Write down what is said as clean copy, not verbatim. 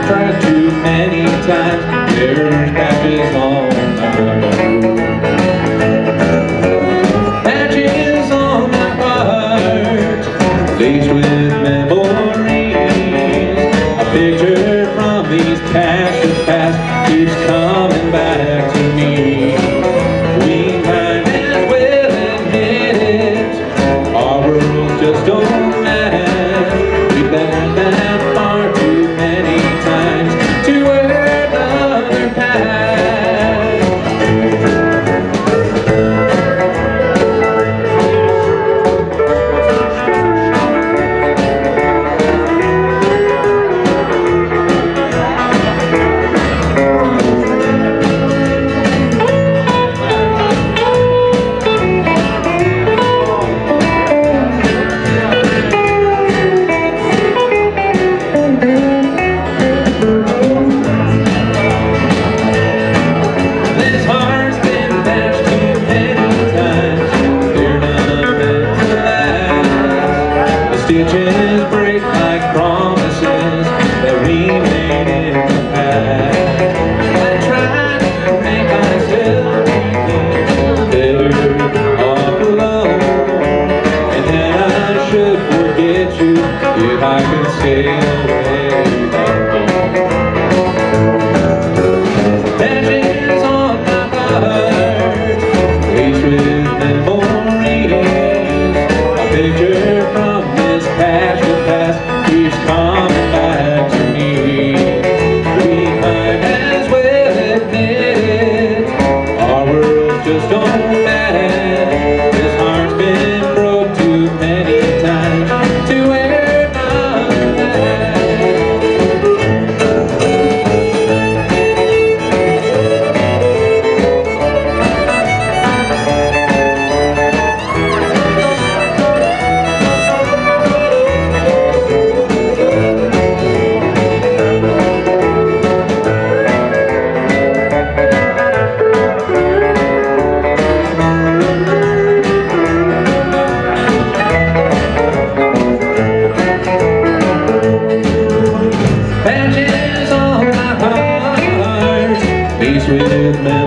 tried too many times. There's patches on my road, patches on my heart, laced with memories. A picture from these patches past keeps coming back to me. We might as well admit it, our worlds just don't match. We've been that far too many times to earn another path. Stitches break like promises that we made in the past. I tried to make myself feel better off alone, and then I should forget you if I could stay away from home. Patches on my heart, laced with memories. A picture from past keeps coming back to me. We might as well admit it, our worlds just don't match. This heart's been broke too many times to wear another patches on my heart, laced with memories.